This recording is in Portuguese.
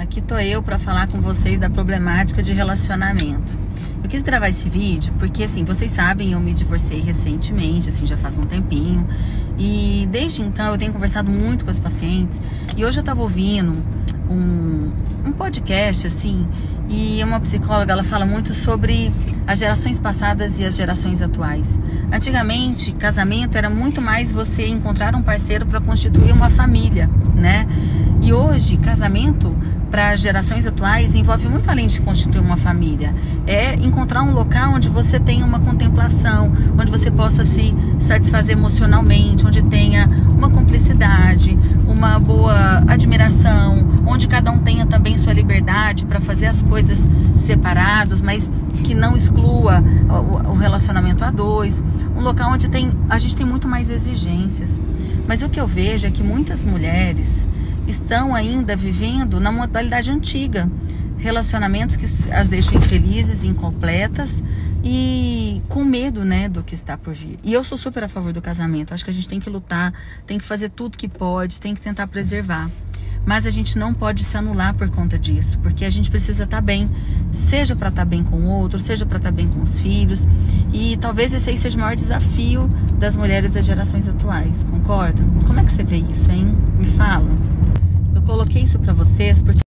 aqui tô eu para falar com vocês da problemática de relacionamento. Eu quis gravar esse vídeo porque, assim, vocês sabem, eu me divorciei recentemente, assim, já faz um tempinho. E desde então eu tenho conversado muito com os pacientes. E hoje eu tava ouvindo um podcast, assim, e uma psicóloga, ela fala muito sobre as gerações passadas e as gerações atuais. Antigamente, casamento era muito mais você encontrar um parceiro para constituir uma família, né? E hoje, casamento para gerações atuais envolve muito além de constituir uma família. É encontrar um local onde você tenha uma contemplação, onde você possa se satisfazer emocionalmente, onde tenha uma cumplicidade, uma boa admiração, onde cada um tenha também sua liberdade para fazer as coisas separados, mas que não exclua o relacionamento a dois. Um local onde a gente tem muito mais exigências. Mas o que eu vejo é que muitas mulheres estão ainda vivendo na modalidade antiga. Relacionamentos que as deixam infelizes, incompletas e com medo, né, do que está por vir. E eu sou super a favor do casamento. Acho que a gente tem que lutar, tem que fazer tudo que pode, tem que tentar preservar. Mas a gente não pode se anular por conta disso, porque a gente precisa estar bem, seja para estar bem com o outro, seja para estar bem com os filhos. E talvez esse aí seja o maior desafio das mulheres das gerações atuais, concorda? Como é que você vê isso, hein? Me fala. Eu coloquei isso para vocês porque